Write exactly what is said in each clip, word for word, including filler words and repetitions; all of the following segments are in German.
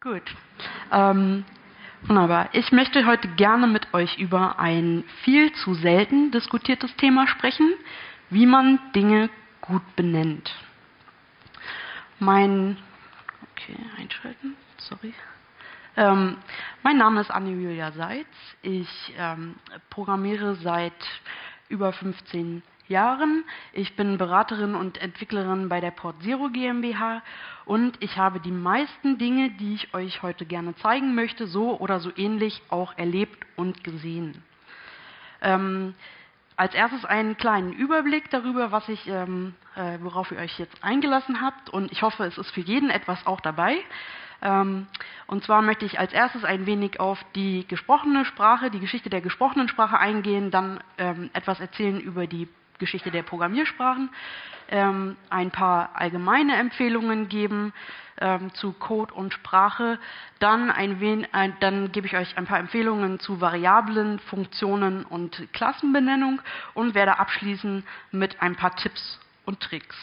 Gut. Ähm, wunderbar. Ich möchte heute gerne mit euch über ein viel zu selten diskutiertes Thema sprechen, wie man Dinge gut benennt. Mein, okay, einschalten, sorry. Ähm, mein Name ist Anne-Julia Seitz. Ich ähm, programmiere seit über fünfzehn Jahren. Ich bin Beraterin und Entwicklerin bei der PortZero GmbH und ich habe die meisten Dinge, die ich euch heute gerne zeigen möchte, so oder so ähnlich auch erlebt und gesehen. Ähm, als erstes einen kleinen Überblick darüber, was ich, ähm, äh, worauf ihr euch jetzt eingelassen habt, und ich hoffe, es ist für jeden etwas auch dabei. Ähm, und zwar möchte ich als erstes ein wenig auf die gesprochene Sprache, die Geschichte der gesprochenen Sprache eingehen, dann ähm, etwas erzählen über die Geschichte der Programmiersprachen, ähm, ein paar allgemeine Empfehlungen geben ähm, zu Code und Sprache, dann, ein wen, ein, dann gebe ich euch ein paar Empfehlungen zu Variablen, Funktionen und Klassenbenennung und werde abschließen mit ein paar Tipps und Tricks.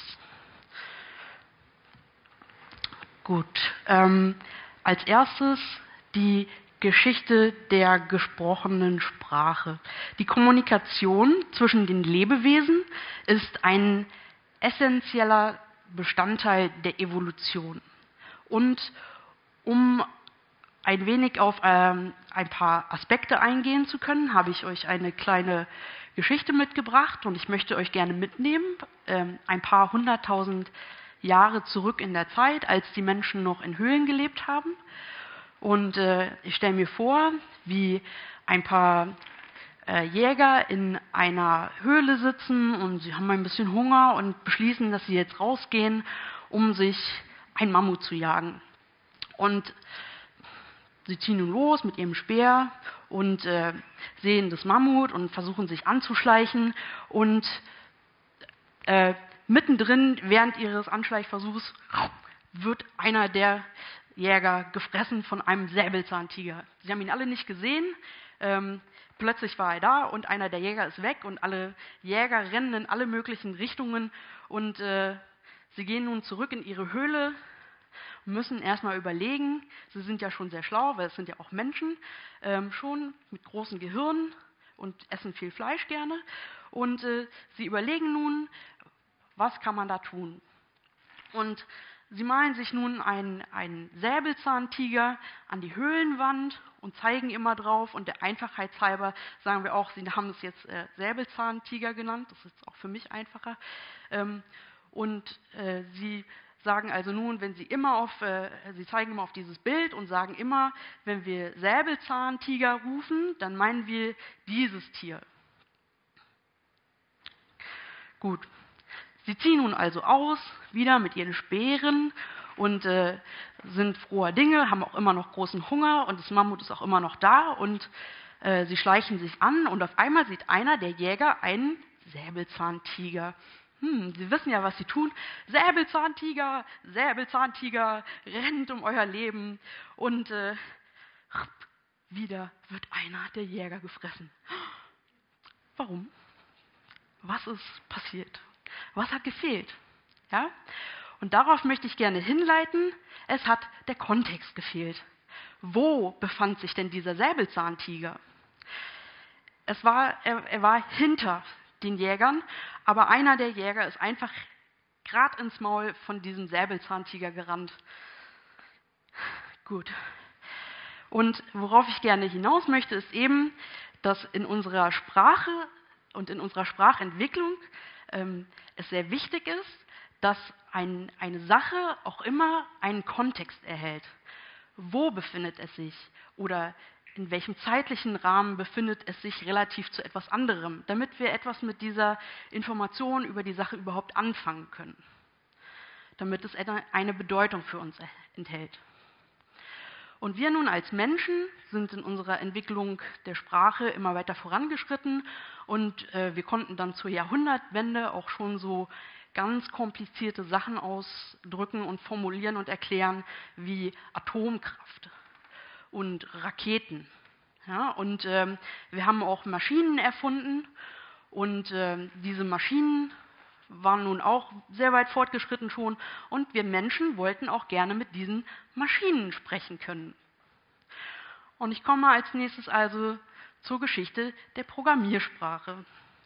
Gut, ähm, als erstes die Geschichte der gesprochenen Sprache. Die Kommunikation zwischen den Lebewesen ist ein essentieller Bestandteil der Evolution. Und um ein wenig auf ähm, ein paar Aspekte eingehen zu können, habe ich euch eine kleine Geschichte mitgebracht und ich möchte euch gerne mitnehmen, ähm, ein paar hunderttausend Jahre zurück in der Zeit, als die Menschen noch in Höhlen gelebt haben. Und äh, ich stelle mir vor, wie ein paar äh, Jäger in einer Höhle sitzen und sie haben ein bisschen Hunger und beschließen, dass sie jetzt rausgehen, um sich ein Mammut zu jagen. Und sie ziehen nun los mit ihrem Speer und äh, sehen das Mammut und versuchen sich anzuschleichen und äh, mittendrin, während ihres Anschleichversuchs, wird einer der Jäger gefressen von einem Säbelzahntiger. Sie haben ihn alle nicht gesehen. Ähm, plötzlich war er da und einer der Jäger ist weg und alle Jäger rennen in alle möglichen Richtungen und äh, sie gehen nun zurück in ihre Höhle und müssen erstmal überlegen. Sie sind ja schon sehr schlau, weil es sind ja auch Menschen, ähm, schon mit großen Gehirnen und essen viel Fleisch gerne. Und äh, sie überlegen nun, was kann man da tun? Und sie malen sich nun einen, einen Säbelzahntiger an die Höhlenwand und zeigen immer drauf. Und der Einfachheit halber sagen wir auch, sie haben es jetzt äh, Säbelzahntiger genannt. Das ist jetzt auch für mich einfacher. Ähm, und äh, sie sagen also nun, wenn sie immer auf, äh, sie zeigen immer auf dieses Bild und sagen immer, wenn wir Säbelzahntiger rufen, dann meinen wir dieses Tier. Gut. Sie ziehen nun also aus, wieder mit ihren Speeren und äh, sind froher Dinge, haben auch immer noch großen Hunger und das Mammut ist auch immer noch da und äh, sie schleichen sich an und auf einmal sieht einer der Jäger einen Säbelzahntiger. Hm, Sie wissen ja, was sie tun. Säbelzahntiger, Säbelzahntiger, rennt um euer Leben und äh, wieder wird einer der Jäger gefressen. Warum? Was ist passiert? Was hat gefehlt? Ja? Und darauf möchte ich gerne hinleiten, es hat der Kontext gefehlt. Wo befand sich denn dieser Säbelzahntiger? Es war, er, er war hinter den Jägern, aber einer der Jäger ist einfach gerade ins Maul von diesem Säbelzahntiger gerannt. Gut. Und worauf ich gerne hinaus möchte, ist eben, dass in unserer Sprache und in unserer Sprachentwicklung ähm, es sehr wichtig ist, dass ein, eine Sache auch immer einen Kontext erhält. Wo befindet es sich oder in welchem zeitlichen Rahmen befindet es sich relativ zu etwas anderem, damit wir etwas mit dieser Information über die Sache überhaupt anfangen können, damit es eine Bedeutung für uns enthält. Und wir nun als Menschen sind in unserer Entwicklung der Sprache immer weiter vorangeschritten und äh, wir konnten dann zur Jahrhundertwende auch schon so ganz komplizierte Sachen ausdrücken und formulieren und erklären wie Atomkraft und Raketen. Ja, und ähm, wir haben auch Maschinen erfunden und äh, diese Maschinen waren nun auch sehr weit fortgeschritten schon und wir Menschen wollten auch gerne mit diesen Maschinen sprechen können. Und ich komme als nächstes also zur Geschichte der Programmiersprache.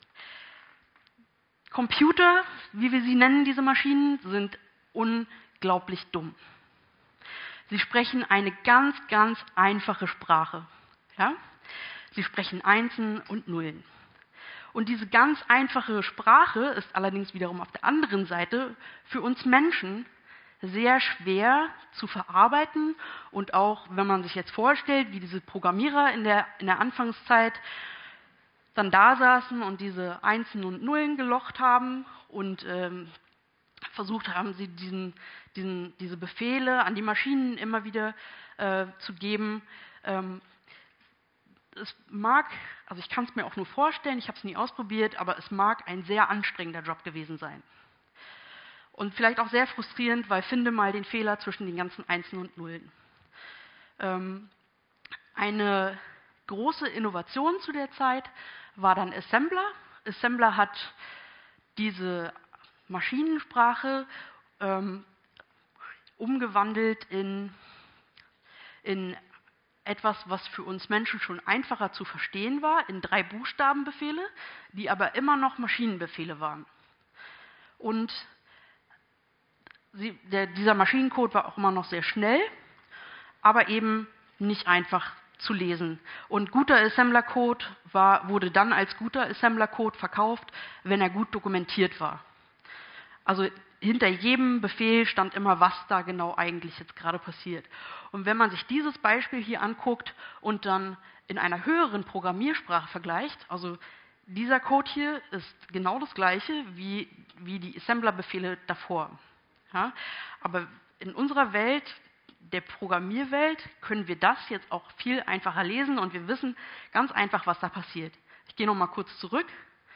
Computer, wie wir sie nennen, diese Maschinen, sind unglaublich dumm. Sie sprechen eine ganz, ganz einfache Sprache. Ja? Sie sprechen Einsen und Nullen. Und diese ganz einfache Sprache ist allerdings wiederum auf der anderen Seite für uns Menschen sehr schwer zu verarbeiten. Und auch wenn man sich jetzt vorstellt, wie diese Programmierer in der, in der Anfangszeit dann da saßen und diese Einsen und Nullen gelocht haben und ähm, versucht haben, sie diesen, diesen, diese Befehle an die Maschinen immer wieder äh, zu geben. Ähm, es mag, also ich kann es mir auch nur vorstellen, ich habe es nie ausprobiert, aber es mag ein sehr anstrengender Job gewesen sein. Und vielleicht auch sehr frustrierend, weil finde mal den Fehler zwischen den ganzen Einsen und Nullen. Ähm, eine große Innovation zu der Zeit war dann Assembler. Assembler hat diese Maschinensprache ähm, umgewandelt in, in etwas, was für uns Menschen schon einfacher zu verstehen war, in drei Buchstabenbefehle, die aber immer noch Maschinenbefehle waren. Und sie, der, dieser Maschinencode war auch immer noch sehr schnell, aber eben nicht einfach zu lesen. Und guter Assembler-Code war, wurde dann als guter Assembler-Code verkauft, wenn er gut dokumentiert war. Also hinter jedem Befehl stand immer, was da genau eigentlich jetzt gerade passiert. Und wenn man sich dieses Beispiel hier anguckt und dann in einer höheren Programmiersprache vergleicht, also dieser Code hier ist genau das gleiche wie, wie die Assembler-Befehle davor. Ja? Aber in unserer Welt, der Programmierwelt, können wir das jetzt auch viel einfacher lesen und wir wissen ganz einfach, was da passiert. Ich gehe noch mal kurz zurück.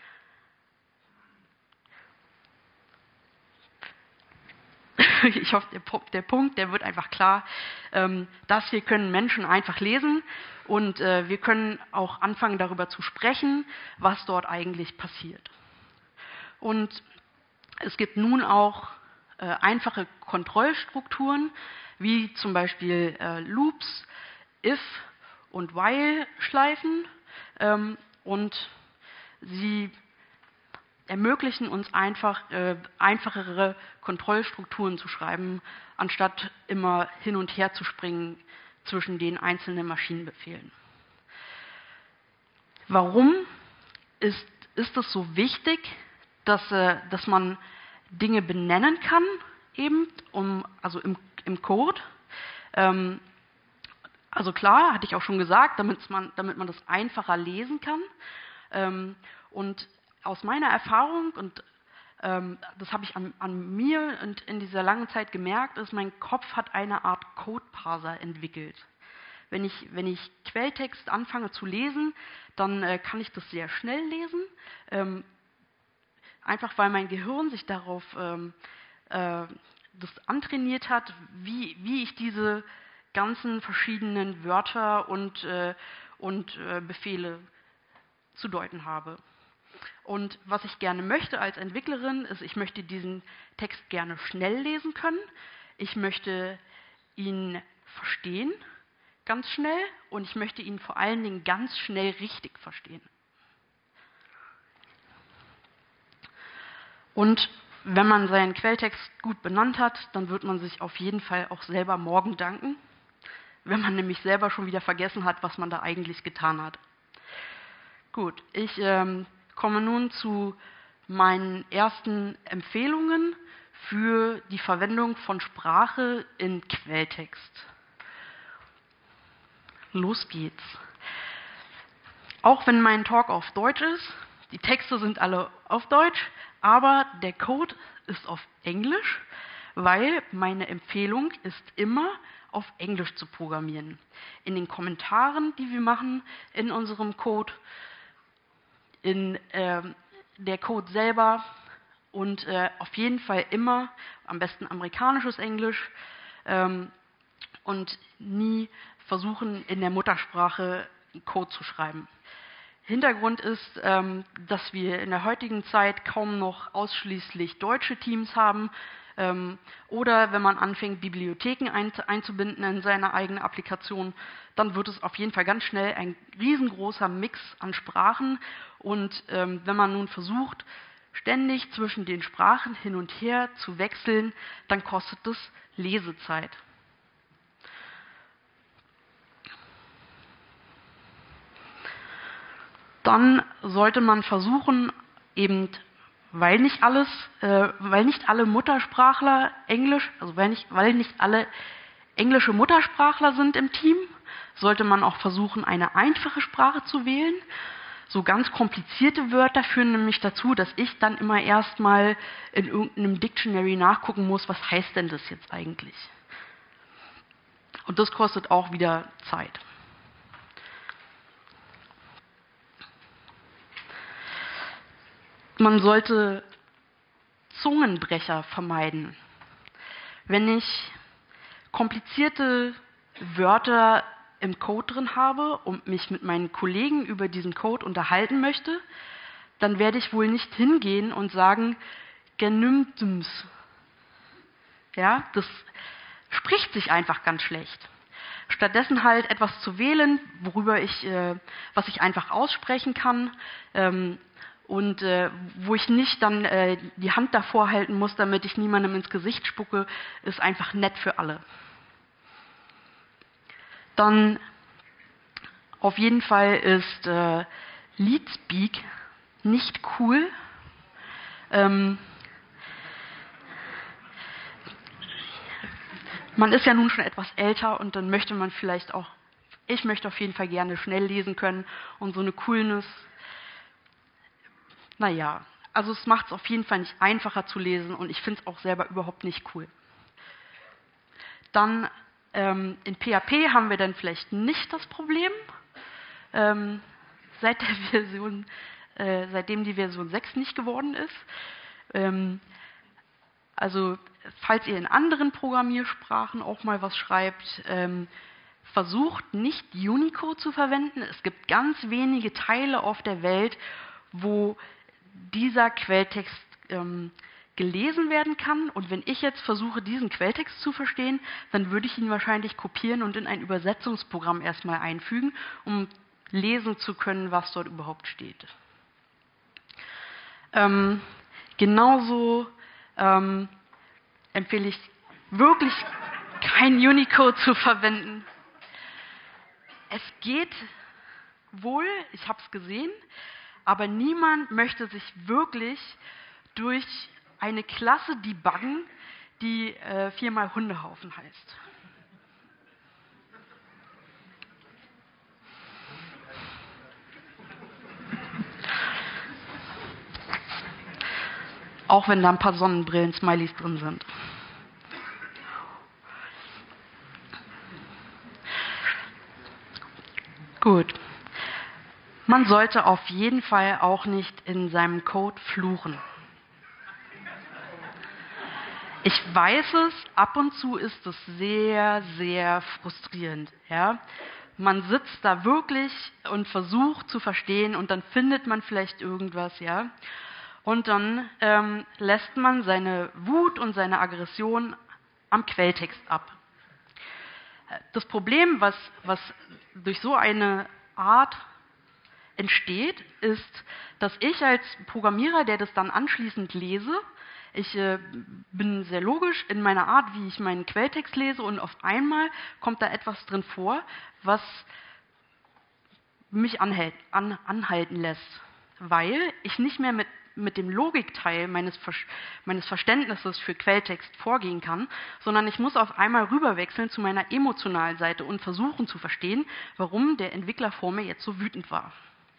Ich hoffe, der, der Punkt, der wird einfach klar. Ähm, das hier können Menschen einfach lesen und äh, wir können auch anfangen, darüber zu sprechen, was dort eigentlich passiert. Und es gibt nun auch äh, einfache Kontrollstrukturen, wie zum Beispiel äh, Loops, If- und While-Schleifen. Ähm, und sie ermöglichen uns einfach äh, einfachere Kontrollstrukturen zu schreiben, anstatt immer hin und her zu springen zwischen den einzelnen Maschinenbefehlen. Warum ist, ist es so wichtig, dass, äh, dass man Dinge benennen kann, eben, um, also im, im Code? Ähm, also klar, hatte ich auch schon gesagt, damit man, damit man das einfacher lesen kann. Ähm, und aus meiner Erfahrung, und ähm, das habe ich an, an mir und in dieser langen Zeit gemerkt, ist, mein Kopf hat eine Art Code-Parser entwickelt. Wenn ich, wenn ich Quelltext anfange zu lesen, dann äh, kann ich das sehr schnell lesen, ähm, einfach weil mein Gehirn sich darauf ähm, äh, das antrainiert hat, wie, wie ich diese ganzen verschiedenen Wörter und, äh, und äh, Befehle zu deuten habe. Und was ich gerne möchte als Entwicklerin, ist, ich möchte diesen Text gerne schnell lesen können. Ich möchte ihn verstehen, ganz schnell, und ich möchte ihn vor allen Dingen ganz schnell richtig verstehen. Und wenn man seinen Quelltext gut benannt hat, dann wird man sich auf jeden Fall auch selber morgen danken, wenn man nämlich selber schon wieder vergessen hat, was man da eigentlich getan hat. Gut, ich ähm, komme nun zu meinen ersten Empfehlungen für die Verwendung von Sprache in Quelltext. Los geht's. Auch wenn mein Talk auf Deutsch ist, die Texte sind alle auf Deutsch, aber der Code ist auf Englisch, weil meine Empfehlung ist immer, auf Englisch zu programmieren. In den Kommentaren, die wir machen in unserem Code, in äh, der Code selber und äh, auf jeden Fall immer, am besten amerikanisches Englisch ähm, und nie versuchen, in der Muttersprache Code zu schreiben. Hintergrund ist, ähm, dass wir in der heutigen Zeit kaum noch ausschließlich deutsche Teams haben. Ähm, oder wenn man anfängt, Bibliotheken ein, einzubinden in seine eigene Applikation, dann wird es auf jeden Fall ganz schnell ein riesengroßer Mix an Sprachen. Und ähm, wenn man nun versucht, ständig zwischen den Sprachen hin und her zu wechseln, dann kostet es Lesezeit. Dann sollte man versuchen, eben, weil nicht alles, äh, weil nicht alle Muttersprachler Englisch, also weil nicht, weil nicht alle englische Muttersprachler sind im Team, sollte man auch versuchen, eine einfache Sprache zu wählen. So ganz komplizierte Wörter führen nämlich dazu, dass ich dann immer erstmal in irgendeinem Dictionary nachgucken muss, was heißt denn das jetzt eigentlich? Und das kostet auch wieder Zeit. Man sollte Zungenbrecher vermeiden. Wenn ich komplizierte Wörter im Code drin habe und mich mit meinen Kollegen über diesen Code unterhalten möchte, dann werde ich wohl nicht hingehen und sagen, genümtums. Ja, das spricht sich einfach ganz schlecht. Stattdessen halt etwas zu wählen, worüber ich, äh, was ich einfach aussprechen kann, ähm, und äh, wo ich nicht dann äh, die Hand davor halten muss, damit ich niemandem ins Gesicht spucke, ist einfach nett für alle. Dann auf jeden Fall ist äh, Leetspeak nicht cool. Ähm, man ist ja nun schon etwas älter und dann möchte man vielleicht auch, ich möchte auf jeden Fall gerne schnell lesen können und so eine Coolness. Naja, also es macht es auf jeden Fall nicht einfacher zu lesen und ich finde es auch selber überhaupt nicht cool. Dann ähm, in P H P haben wir dann vielleicht nicht das Problem, ähm, seit der Version, äh, seitdem die Version sechs nicht geworden ist. Ähm, also falls ihr in anderen Programmiersprachen auch mal was schreibt, ähm, versucht nicht Unicode zu verwenden. Es gibt ganz wenige Teile auf der Welt, wo dieser Quelltext ähm, gelesen werden kann. Und wenn ich jetzt versuche, diesen Quelltext zu verstehen, dann würde ich ihn wahrscheinlich kopieren und in ein Übersetzungsprogramm erstmal einfügen, um lesen zu können, was dort überhaupt steht. Ähm, genauso ähm, empfehle ich wirklich kein Unicode zu verwenden. Es geht wohl, ich habe es gesehen, aber niemand möchte sich wirklich durch eine Klasse debuggen, die äh, viermal Hundehaufen heißt. Auch wenn da ein paar Sonnenbrillen-Smileys drin sind. Gut. Man sollte auf jeden Fall auch nicht in seinem Code fluchen. Ich weiß es, ab und zu ist es sehr, sehr frustrierend. Ja? Man sitzt da wirklich und versucht zu verstehen und dann findet man vielleicht irgendwas, ja. Und dann ähm, lässt man seine Wut und seine Aggression am Quelltext ab. Das Problem, was, was durch so eine Art entsteht, ist, dass ich als Programmierer, der das dann anschließend lese, ich äh, bin sehr logisch in meiner Art, wie ich meinen Quelltext lese und auf einmal kommt da etwas drin vor, was mich anhält, an, anhalten lässt, weil ich nicht mehr mit, mit dem Logikteil meines, Ver meines Verständnisses für Quelltext vorgehen kann, sondern ich muss auf einmal rüberwechseln zu meiner emotionalen Seite und versuchen zu verstehen, warum der Entwickler vor mir jetzt so wütend war.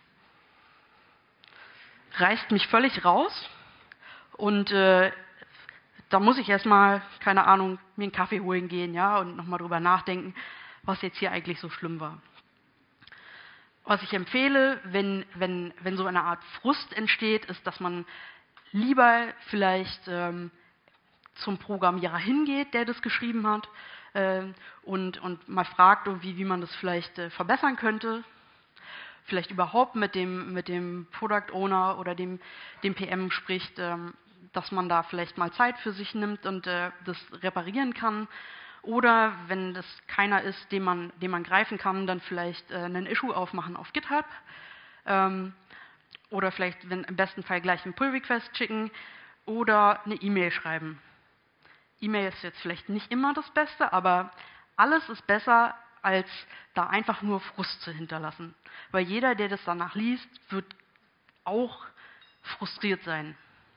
Reißt mich völlig raus und äh, da muss ich erstmal, keine Ahnung, mir einen Kaffee holen gehen, ja, und nochmal drüber nachdenken, was jetzt hier eigentlich so schlimm war. Was ich empfehle, wenn, wenn, wenn so eine Art Frust entsteht, ist, dass man lieber vielleicht ähm, zum Programmierer hingeht, der das geschrieben hat, äh, und, und mal fragt, wie, wie man das vielleicht äh, verbessern könnte. vielleicht überhaupt mit dem, mit dem Product Owner oder dem, dem P M spricht, ähm, dass man da vielleicht mal Zeit für sich nimmt und äh, das reparieren kann. Oder wenn das keiner ist, den man, den man greifen kann, dann vielleicht äh, einen Issue aufmachen auf GitHub. Ähm, oder vielleicht, wenn im besten Fall gleich einen Pull-Request schicken oder eine E-Mail schreiben. E-Mail ist jetzt vielleicht nicht immer das Beste, aber alles ist besser, als da einfach nur Frust zu hinterlassen. Weil jeder, der das danach liest, wird auch frustriert sein.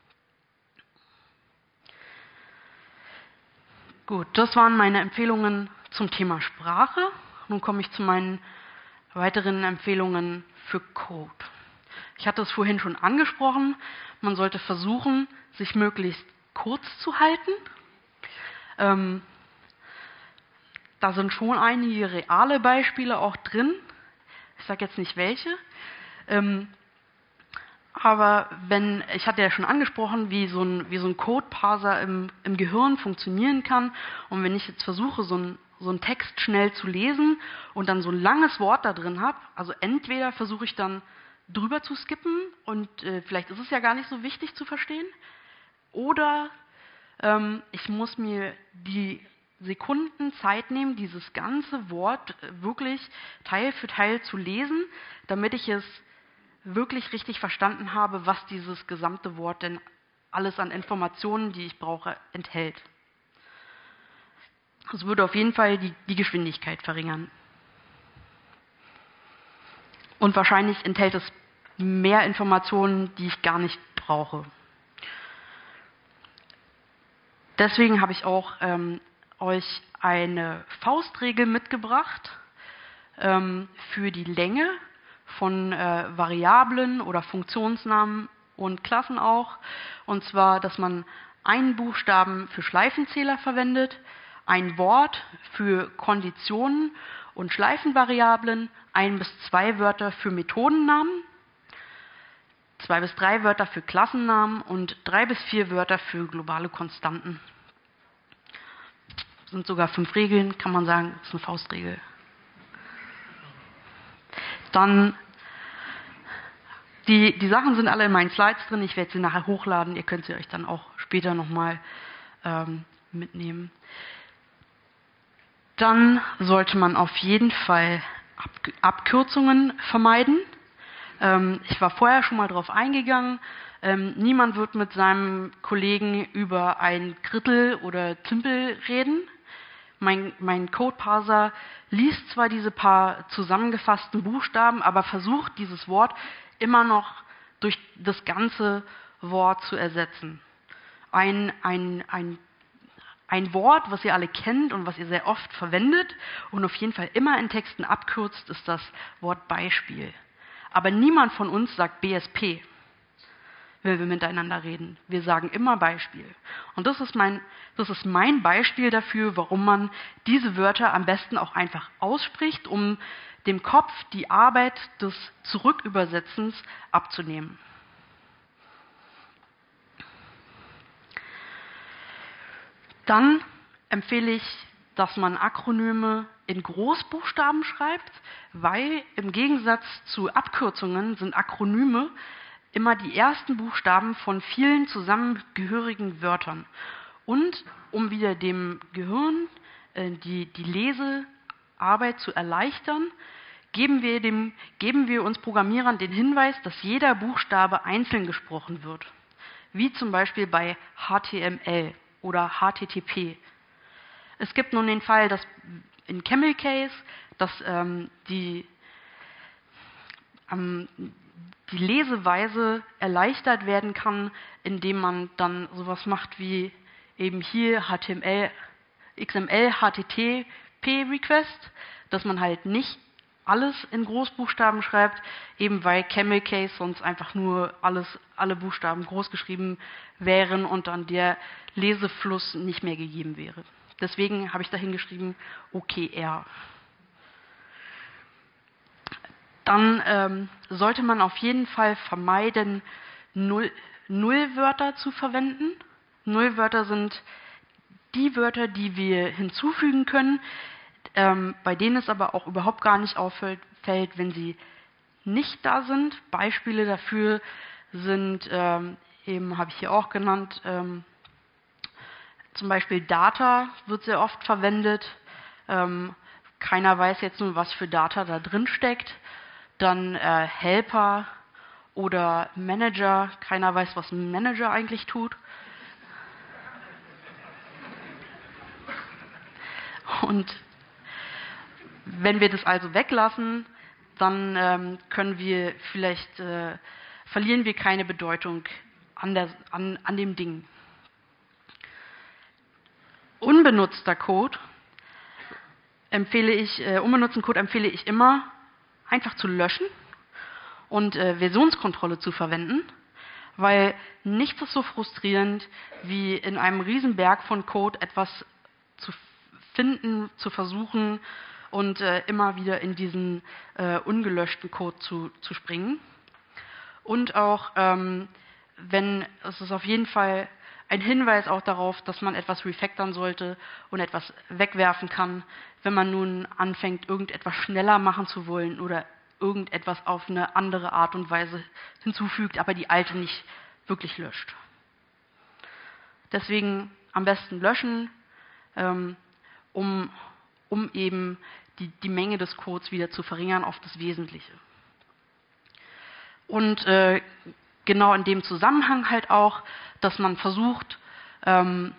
Gut, das waren meine Empfehlungen zum Thema Sprache. Nun komme ich zu meinen weiteren Empfehlungen für Code. Ich hatte es vorhin schon angesprochen, man sollte versuchen, sich möglichst kurz zu halten. Ähm, da sind schon einige reale Beispiele auch drin. Ich sage jetzt nicht welche. Ähm, aber wenn, ich hatte ja schon angesprochen, wie so ein, wie so ein Code-Parser im, im Gehirn funktionieren kann. Und wenn ich jetzt versuche, so ein so einen Text schnell zu lesen und dann so ein langes Wort da drin habe, also entweder versuche ich dann drüber zu skippen und äh, vielleicht ist es ja gar nicht so wichtig zu verstehen, oder ähm, ich muss mir die Sekunden Zeit nehmen, dieses ganze Wort wirklich Teil für Teil zu lesen, damit ich es wirklich richtig verstanden habe, was dieses gesamte Wort denn alles an Informationen, die ich brauche, enthält. Das würde auf jeden Fall die, die Geschwindigkeit verringern. Und wahrscheinlich enthält es mehr Informationen, die ich gar nicht brauche. Deswegen habe ich auch ähm, euch eine Faustregel mitgebracht ähm, für die Länge von äh, Variablen oder Funktionsnamen und Klassen auch. Und zwar, dass man einen Buchstaben für Schleifenzähler verwendet, ein Wort für Konditionen und Schleifenvariablen, ein bis zwei Wörter für Methodennamen, zwei bis drei Wörter für Klassennamen und drei bis vier Wörter für globale Konstanten. Das sind sogar fünf Regeln, kann man sagen, das ist eine Faustregel. Dann, die, die Sachen sind alle in meinen Slides drin, ich werde sie nachher hochladen, ihr könnt sie euch dann auch später nochmal ähm, mitnehmen. Dann sollte man auf jeden Fall Ab- Abkürzungen vermeiden. Ähm, ich war vorher schon mal drauf eingegangen. Ähm, niemand wird mit seinem Kollegen über ein Krittel oder Tümpel reden. Mein, mein Code-Parser liest zwar diese paar zusammengefassten Buchstaben, aber versucht dieses Wort immer noch durch das ganze Wort zu ersetzen. Ein, ein, ein Ein Wort, was ihr alle kennt und was ihr sehr oft verwendet und auf jeden Fall immer in Texten abkürzt, ist das Wort Beispiel. Aber niemand von uns sagt B S P, wenn wir miteinander reden. Wir sagen immer Beispiel. Und das ist mein, das ist mein Beispiel dafür, warum man diese Wörter am besten auch einfach ausspricht, um dem Kopf die Arbeit des Zurückübersetzens abzunehmen. Dann empfehle ich, dass man Akronyme in Großbuchstaben schreibt, weil im Gegensatz zu Abkürzungen sind Akronyme immer die ersten Buchstaben von vielen zusammengehörigen Wörtern. Und um wieder dem Gehirn äh, die, die Lesearbeit zu erleichtern, geben wir, dem, geben wir uns Programmierern den Hinweis, dass jeder Buchstabe einzeln gesprochen wird. Wie zum Beispiel bei H T M L. Oder H T T P. Es gibt nun den Fall, dass in Camel Case, dass ähm, die, ähm, die Leseweise erleichtert werden kann, indem man dann sowas macht wie eben hier H T M L, X M L, H T T P Request, dass man halt nicht alles in Großbuchstaben schreibt, eben weil Camel Case sonst einfach nur alles, alle Buchstaben groß geschrieben wären und dann der Lesefluss nicht mehr gegeben wäre. Deswegen habe ich dahin geschrieben O K R. Dann ähm, sollte man auf jeden Fall vermeiden, Null, Nullwörter zu verwenden. Nullwörter sind die Wörter, die wir hinzufügen können, ähm, bei denen es aber auch überhaupt gar nicht auffällt, wenn sie nicht da sind. Beispiele dafür sind, ähm, eben habe ich hier auch genannt, ähm, zum Beispiel Data wird sehr oft verwendet. Ähm, keiner weiß jetzt nur, was für Data da drin steckt. Dann äh, Helper oder Manager. Keiner weiß, was ein Manager eigentlich tut. Und wenn wir das also weglassen, dann ähm, können wir vielleicht, äh, verlieren wir keine Bedeutung an, der, an, an dem Ding. Unbenutzter Code empfehle ich, äh, unbenutzten Code empfehle ich immer, einfach zu löschen und äh, Versionskontrolle zu verwenden, weil nichts ist so frustrierend, wie in einem Riesenberg von Code etwas zu finden, zu versuchen und äh, immer wieder in diesen äh, ungelöschten Code zu, zu springen. Und auch, ähm, wenn, es ist auf jeden Fall ein Hinweis auch darauf, dass man etwas refactoren sollte und etwas wegwerfen kann, wenn man nun anfängt, irgendetwas schneller machen zu wollen oder irgendetwas auf eine andere Art und Weise hinzufügt, aber die alte nicht wirklich löscht. Deswegen am besten löschen, ähm, um, um eben die, die Menge des Codes wieder zu verringern auf das Wesentliche. Und äh, genau in dem Zusammenhang halt auch, dass man versucht, ähm,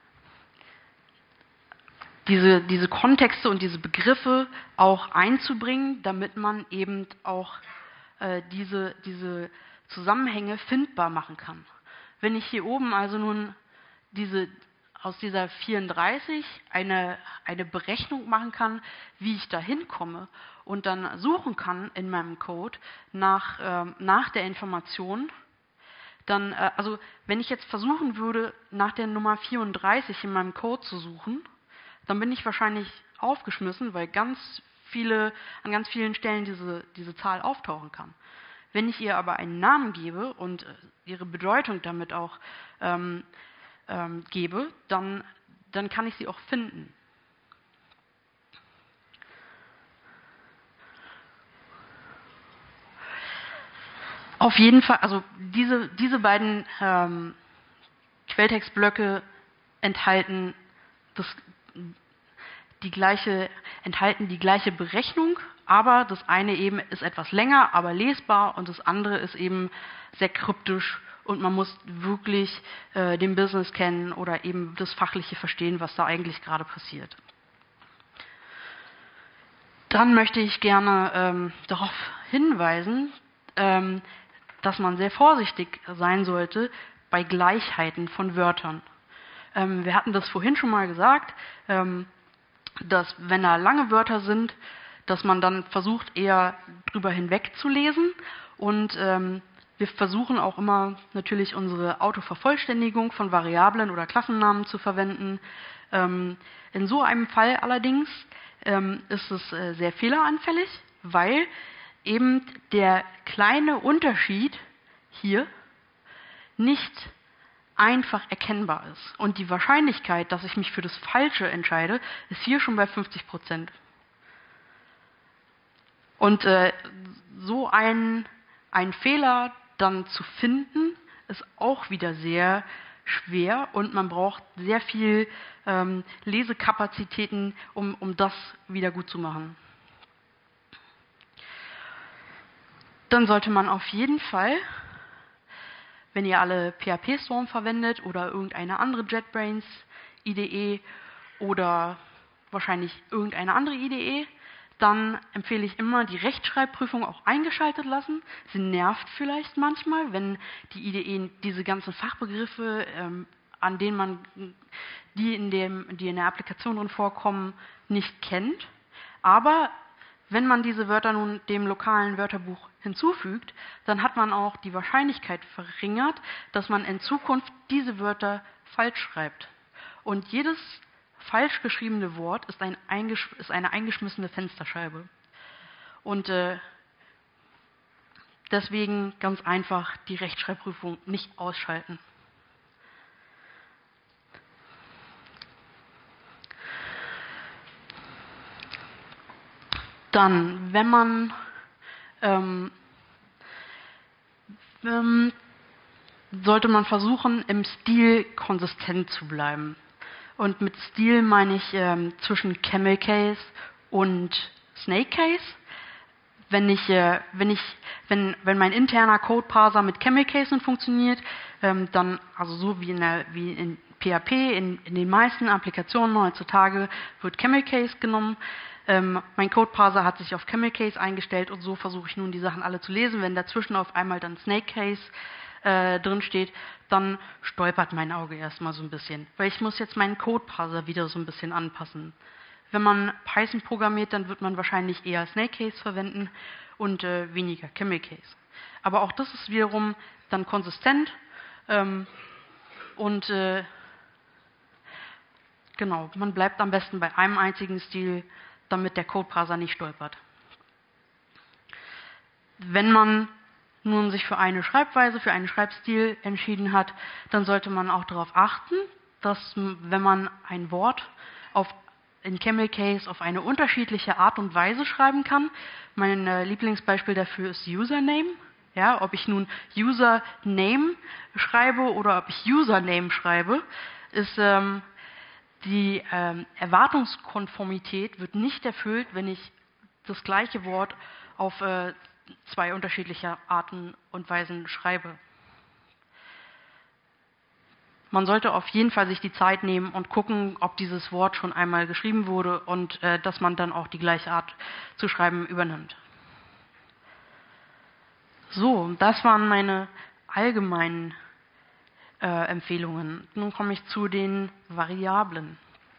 diese, diese Kontexte und diese Begriffe auch einzubringen, damit man eben auch äh, diese, diese Zusammenhänge findbar machen kann. Wenn ich hier oben also nun diese, aus dieser vierunddreißig eine, eine Berechnung machen kann, wie ich da hinkomme und dann suchen kann in meinem Code nach, äh, nach der Information, dann, äh, also wenn ich jetzt versuchen würde, nach der Nummer vierunddreißig in meinem Code zu suchen, dann bin ich wahrscheinlich aufgeschmissen, weil ganz viele, an ganz vielen Stellen diese, diese Zahl auftauchen kann. Wenn ich ihr aber einen Namen gebe und äh, ihre Bedeutung damit auch ähm, ähm, gebe, dann, dann kann ich sie auch finden. Auf jeden Fall, also diese, diese beiden ähm, Quelltextblöcke enthalten das, die gleiche, enthalten die gleiche Berechnung, aber das eine eben ist etwas länger, aber lesbar und das andere ist eben sehr kryptisch und man muss wirklich äh, den Business kennen oder eben das Fachliche verstehen, was da eigentlich gerade passiert. Dann möchte ich gerne ähm, darauf hinweisen, ähm, dass man sehr vorsichtig sein sollte bei Gleichheiten von Wörtern. Ähm, wir hatten das vorhin schon mal gesagt, ähm, dass wenn da lange Wörter sind, dass man dann versucht, eher drüber hinweg zu lesen. Und ähm, wir versuchen auch immer natürlich unsere Autovervollständigung von Variablen oder Klassennamen zu verwenden. Ähm, in so einem Fall allerdings ähm, ist es äh, sehr fehleranfällig, weil eben der kleine Unterschied hier nicht einfach erkennbar ist. Und die Wahrscheinlichkeit, dass ich mich für das Falsche entscheide, ist hier schon bei fünfzig Prozent. Und äh, so ein, ein Fehler dann zu finden, ist auch wieder sehr schwer und man braucht sehr viel ähm, Lesekapazitäten, um, um das wieder gut zu machen. Dann sollte man auf jeden Fall, wenn ihr alle P H P Storm verwendet oder irgendeine andere JetBrains I D E oder wahrscheinlich irgendeine andere I D E, dann empfehle ich immer, die Rechtschreibprüfung auch eingeschaltet lassen. Sie nervt vielleicht manchmal, wenn die I D E diese ganzen Fachbegriffe, ähm, an denen man, die in, dem, die in der Applikation drin vorkommen, nicht kennt. Aber wenn man diese Wörter nun dem lokalen Wörterbuch hinzufügt, dann hat man auch die Wahrscheinlichkeit verringert, dass man in Zukunft diese Wörter falsch schreibt. Und jedes falsch geschriebene Wort ist, ein ist eine eingeschmissene Fensterscheibe. Und äh, deswegen ganz einfach die Rechtschreibprüfung nicht ausschalten. Dann, wenn man ähm, ähm, sollte man versuchen, im Stil konsistent zu bleiben. Und mit Stil meine ich ähm, zwischen Camel Case und Snake Case. Wenn ich, äh, wenn ich, wenn, wenn mein interner Code-Parser mit Camel Case funktioniert, ähm, dann, also so wie in, der, wie in P H P, in, in den meisten Applikationen heutzutage wird Camel Case genommen. Ähm, mein Code-Parser hat sich auf Camel Case eingestellt und so versuche ich nun die Sachen alle zu lesen. Wenn dazwischen auf einmal dann Snake Case äh, drin steht, dann stolpert mein Auge erstmal so ein bisschen, weil ich muss jetzt meinen Code-Parser wieder so ein bisschen anpassen. Wenn man Python programmiert, dann wird man wahrscheinlich eher Snake Case verwenden und äh, weniger Camel Case. Aber auch das ist wiederum dann konsistent ähm, und äh, genau, man bleibt am besten bei einem einzigen Stil, damit der Code-Parser nicht stolpert. Wenn man nun sich für eine Schreibweise, für einen Schreibstil entschieden hat, dann sollte man auch darauf achten, dass wenn man ein Wort auf, in Camel Case auf eine unterschiedliche Art und Weise schreiben kann. Mein äh, Lieblingsbeispiel dafür ist Username. Ja, ob ich nun Username schreibe oder ob ich Username schreibe, ist ähm, die ähm, Erwartungskonformität wird nicht erfüllt, wenn ich das gleiche Wort auf äh, zwei unterschiedliche Arten und Weisen schreibe. Man sollte auf jeden Fall sich die Zeit nehmen und gucken, ob dieses Wort schon einmal geschrieben wurde und äh, dass man dann auch die gleiche Art zu schreiben übernimmt. So, das waren meine allgemeinen äh, Empfehlungen. Nun komme ich zu den Variablen.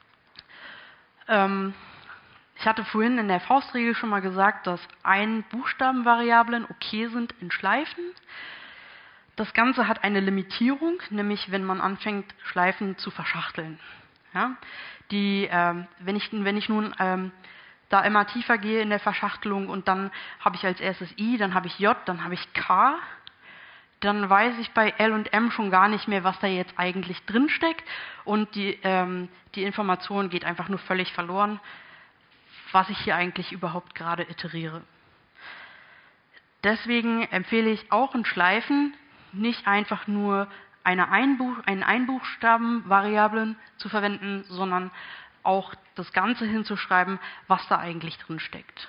Ähm, Ich hatte vorhin in der Faustregel schon mal gesagt, dass Ein-Buchstaben-Variablen okay sind in Schleifen. Das Ganze hat eine Limitierung, nämlich wenn man anfängt, Schleifen zu verschachteln. Ja? Die, ähm, wenn, ich, wenn ich nun ähm, da immer tiefer gehe in der Verschachtelung und dann habe ich als erstes I, dann habe ich J, dann habe ich K, dann weiß ich bei L und M schon gar nicht mehr, was da jetzt eigentlich drin steckt und die, ähm, die Information geht einfach nur völlig verloren, was ich hier eigentlich überhaupt gerade iteriere. Deswegen empfehle ich auch in Schleifen nicht einfach nur eine Einbuch, einen Einbuchstaben-Variablen zu verwenden, sondern auch das Ganze hinzuschreiben, was da eigentlich drin steckt.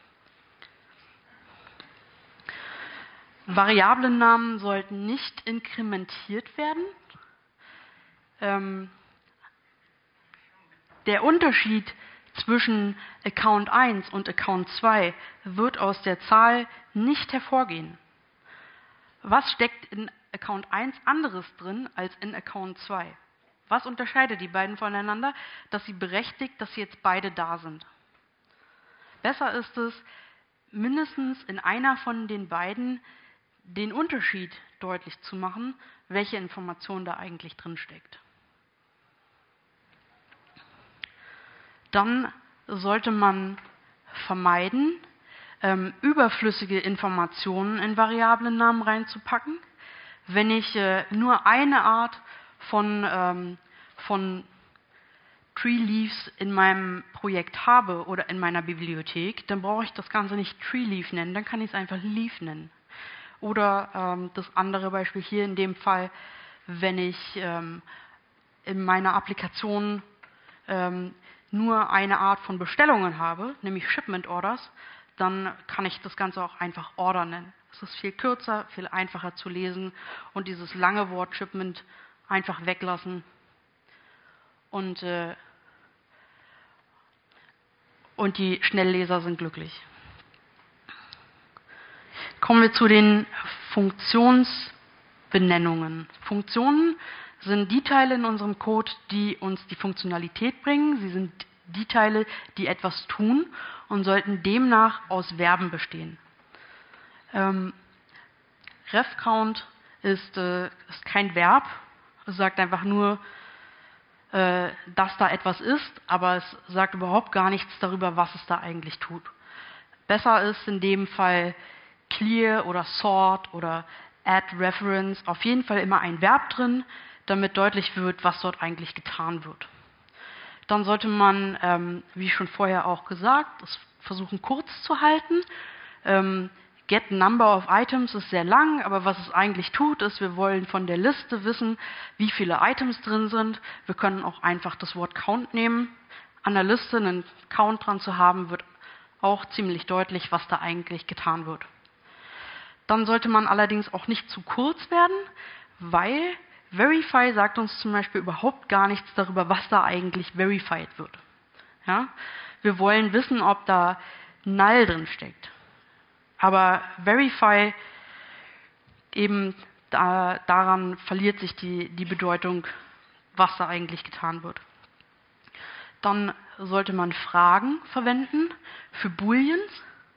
Variablennamen sollten nicht inkrementiert werden. Ähm, der Unterschied zwischen Account eins und Account zwei wird aus der Zahl nicht hervorgehen. Was steckt in Account eins anderes drin als in Account zwei? Was unterscheidet die beiden voneinander, dass sie berechtigt, dass sie jetzt beide da sind? Besser ist es, mindestens in einer von den beiden den Unterschied deutlich zu machen, welche Information da eigentlich drin steckt. Dann sollte man vermeiden, ähm, überflüssige Informationen in Variablennamen reinzupacken. Wenn ich äh, nur eine Art von, ähm, von Tree Leaves in meinem Projekt habe oder in meiner Bibliothek, dann brauche ich das Ganze nicht Tree Leaf nennen, dann kann ich es einfach Leaf nennen. Oder ähm, das andere Beispiel hier in dem Fall, wenn ich ähm, in meiner Applikation ähm, nur eine Art von Bestellungen habe, nämlich Shipment Orders, dann kann ich das Ganze auch einfach Order nennen. Es ist viel kürzer, viel einfacher zu lesen und dieses lange Wort Shipment einfach weglassen. Und, äh, und die Schnellleser sind glücklich. Kommen wir zu den Funktionsbenennungen. Funktionen sind die Teile in unserem Code, die uns die Funktionalität bringen. Sie sind die Teile, die etwas tun und sollten demnach aus Verben bestehen. Ähm, Refcount ist, äh, ist kein Verb. Es sagt einfach nur, äh, dass da etwas ist, aber es sagt überhaupt gar nichts darüber, was es da eigentlich tut. Besser ist in dem Fall clear oder sort oder add reference, auf jeden Fall immer ein Verb drin, damit deutlich wird, was dort eigentlich getan wird. Dann sollte man, ähm, wie schon vorher auch gesagt, es versuchen kurz zu halten. Ähm, Get number of items ist sehr lang, aber was es eigentlich tut, ist, wir wollen von der Liste wissen, wie viele Items drin sind. Wir können auch einfach das Wort Count nehmen. An der Liste einen Count dran zu haben, wird auch ziemlich deutlich, was da eigentlich getan wird. Dann sollte man allerdings auch nicht zu kurz werden, weil Verify sagt uns zum Beispiel überhaupt gar nichts darüber, was da eigentlich verified wird. Ja? Wir wollen wissen, ob da Null drin steckt. Aber Verify, eben da, daran verliert sich die, die Bedeutung, was da eigentlich getan wird. Dann sollte man Fragen verwenden für Booleans.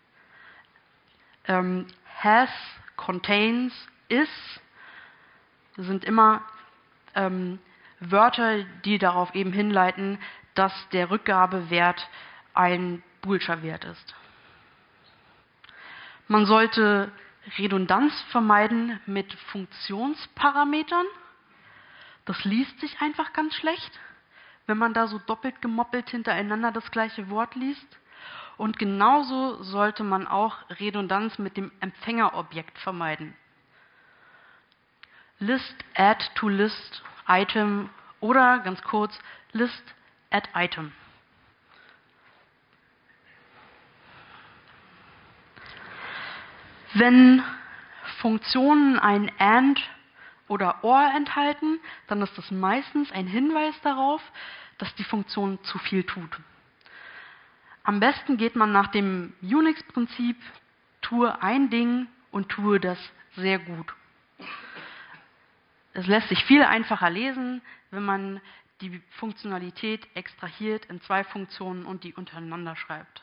Ähm, has, contains, is sind immer ähm, Wörter, die darauf eben hinleiten, dass der Rückgabewert ein boolscher Wert ist. Man sollte Redundanz vermeiden mit Funktionsparametern. Das liest sich einfach ganz schlecht, wenn man da so doppelt gemoppelt hintereinander das gleiche Wort liest. Und genauso sollte man auch Redundanz mit dem Empfängerobjekt vermeiden. List, add to list, item oder ganz kurz list, add item. Wenn Funktionen ein and oder or enthalten, dann ist das meistens ein Hinweis darauf, dass die Funktion zu viel tut. Am besten geht man nach dem Unix-Prinzip, tue ein Ding und tue das sehr gut. Es lässt sich viel einfacher lesen, wenn man die Funktionalität extrahiert in zwei Funktionen und die untereinander schreibt.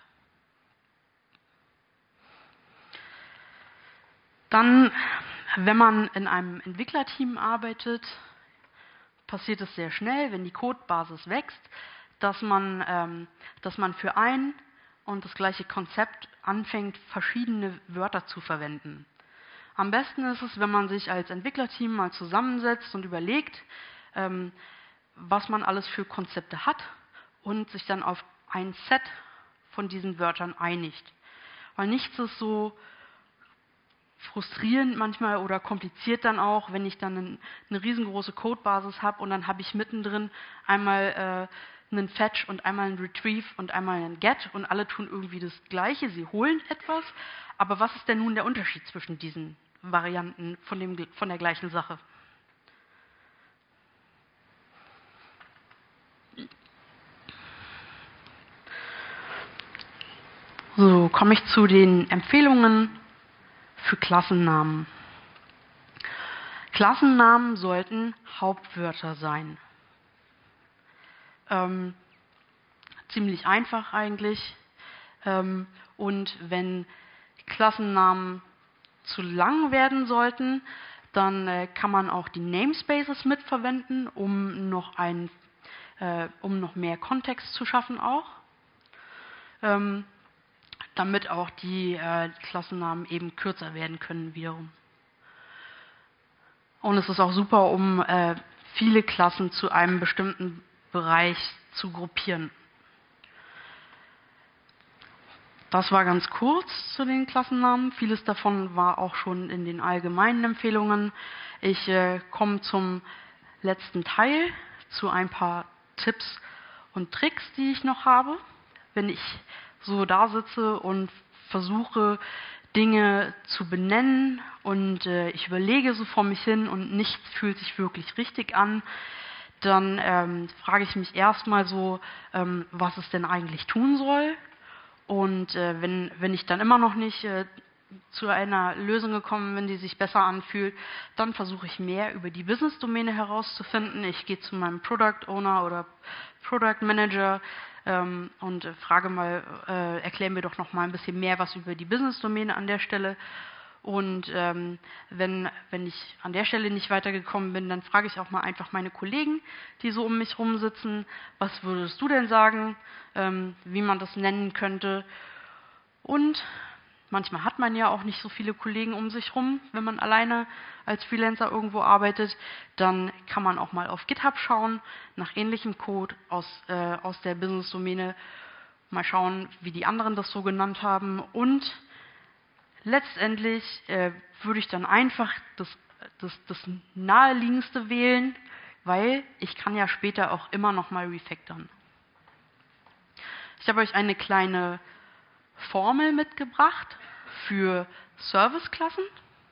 Dann, wenn man in einem Entwicklerteam arbeitet, passiert es sehr schnell, wenn die Codebasis wächst, dass man, ähm, dass man für ein und das gleiche Konzept anfängt, verschiedene Wörter zu verwenden. Am besten ist es, wenn man sich als Entwicklerteam mal zusammensetzt und überlegt, ähm, was man alles für Konzepte hat und sich dann auf ein Set von diesen Wörtern einigt. Weil nichts ist so frustrierend manchmal oder kompliziert dann auch, wenn ich dann ein, eine riesengroße Codebasis habe und dann habe ich mittendrin einmal äh, einen Fetch und einmal einen Retrieve und einmal einen Get und alle tun irgendwie das Gleiche, sie holen etwas. Aber was ist denn nun der Unterschied zwischen diesen Varianten von, dem, von der gleichen Sache? So, komme ich zu den Empfehlungen für Klassennamen. Klassennamen sollten Hauptwörter sein. Ähm, ziemlich einfach eigentlich. Ähm, und wenn Klassennamen zu lang werden sollten, dann äh, kann man auch die Namespaces mitverwenden, um noch, ein, äh, um noch mehr Kontext zu schaffen auch. Ähm, damit auch die äh, Klassennamen eben kürzer werden können wiederum. Und es ist auch super, um äh, viele Klassen zu einem bestimmten Bereich zu gruppieren. Das war ganz kurz zu den Klassennamen. Vieles davon war auch schon in den allgemeinen Empfehlungen. Ich äh, komme zum letzten Teil, zu ein paar Tipps und Tricks, die ich noch habe, wenn ich so da sitze und versuche, Dinge zu benennen und äh, ich überlege so vor mich hin und nichts fühlt sich wirklich richtig an, dann ähm, frage ich mich erstmal so, ähm, was es denn eigentlich tun soll. Und äh, wenn, wenn ich dann immer noch nicht äh, zu einer Lösung gekommen bin, die sich besser anfühlt, dann versuche ich mehr über die Business-Domäne herauszufinden. Ich gehe zu meinem Product Owner oder Product Manager ähm, und äh, frage mal, äh, erklär mir doch noch mal ein bisschen mehr was über die Business-Domäne an der Stelle. Und ähm, wenn, wenn ich an der Stelle nicht weitergekommen bin, dann frage ich auch mal einfach meine Kollegen, die so um mich rum sitzen, was würdest du denn sagen, ähm, wie man das nennen könnte. Und manchmal hat man ja auch nicht so viele Kollegen um sich rum, wenn man alleine als Freelancer irgendwo arbeitet. Dann kann man auch mal auf GitHub schauen, nach ähnlichem Code aus, äh, aus der Business-Domäne, mal schauen, wie die anderen das so genannt haben und letztendlich äh, würde ich dann einfach das, das, das naheliegendste wählen, weil ich kann ja später auch immer noch mal refactoren. Ich habe euch eine kleine Formel mitgebracht für Serviceklassen.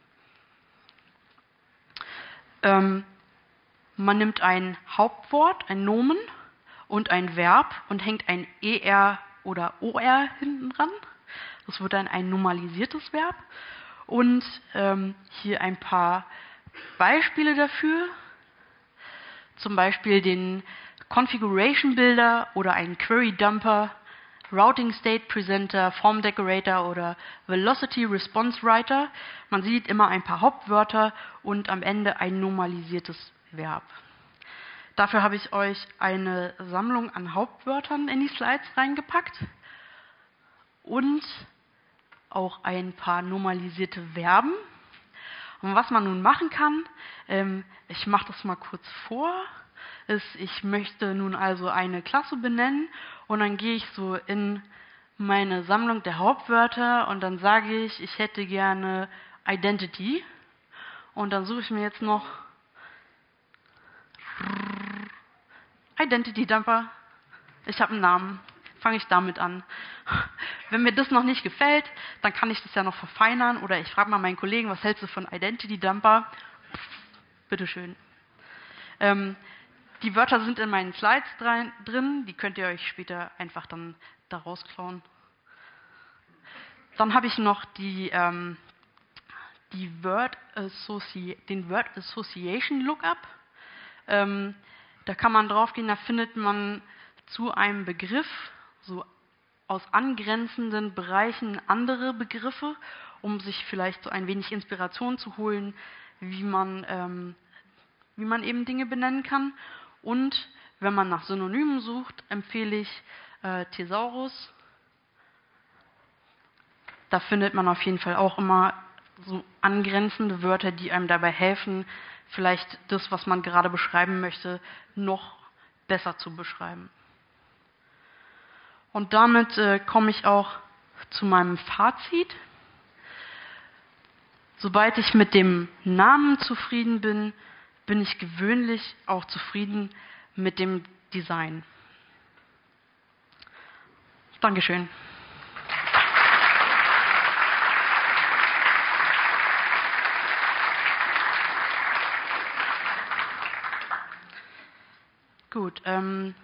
Ähm, man nimmt ein Hauptwort, ein Nomen und ein Verb und hängt ein er oder or hinten dran. Das wird dann ein normalisiertes Verb. Und ähm, hier ein paar Beispiele dafür. Zum Beispiel den Configuration Builder oder einen Query Dumper, Routing State Presenter, Form Decorator oder Velocity Response Writer. Man sieht immer ein paar Hauptwörter und am Ende ein normalisiertes Verb. Dafür habe ich euch eine Sammlung an Hauptwörtern in die Slides reingepackt und auch ein paar normalisierte Verben. Und was man nun machen kann, ähm, ich mache das mal kurz vor, ist, ich möchte nun also eine Klasse benennen und dann gehe ich so in meine Sammlung der Hauptwörter und dann sage ich, ich hätte gerne Identity und dann suche ich mir jetzt noch Identity Dumper. Ich habe einen Namen. Fange ich damit an. Wenn mir das noch nicht gefällt, dann kann ich das ja noch verfeinern oder ich frage mal meinen Kollegen, was hältst du von Identity Dumper? Bitteschön. Ähm, die Wörter sind in meinen Slides drin, die könnt ihr euch später einfach dann da rausklauen. Dann habe ich noch die, ähm, die Word Associ- den Word Association Lookup. Ähm, da kann man draufgehen, da findet man zu einem Begriff so aus angrenzenden Bereichen andere Begriffe, um sich vielleicht so ein wenig Inspiration zu holen, wie man, ähm, wie man eben Dinge benennen kann. Und wenn man nach Synonymen sucht, empfehle ich äh, Thesaurus. Da findet man auf jeden Fall auch immer so angrenzende Wörter, die einem dabei helfen, vielleicht das, was man gerade beschreiben möchte, noch besser zu beschreiben. Und damit äh, komme ich auch zu meinem Fazit. Sobald ich mit dem Namen zufrieden bin, bin ich gewöhnlich auch zufrieden mit dem Design. Dankeschön. Gut, ähm,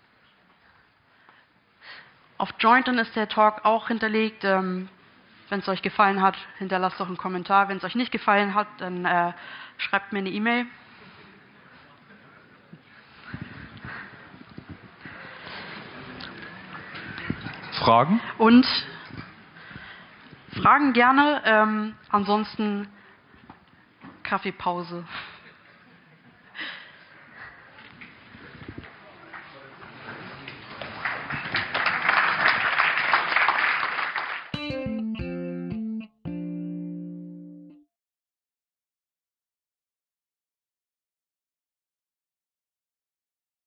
auf Jointon ist der Talk auch hinterlegt. Ähm, wenn es euch gefallen hat, hinterlasst doch einen Kommentar. Wenn es euch nicht gefallen hat, dann äh, schreibt mir eine E-Mail. Fragen? Und Fragen gerne, ähm, ansonsten Kaffeepause.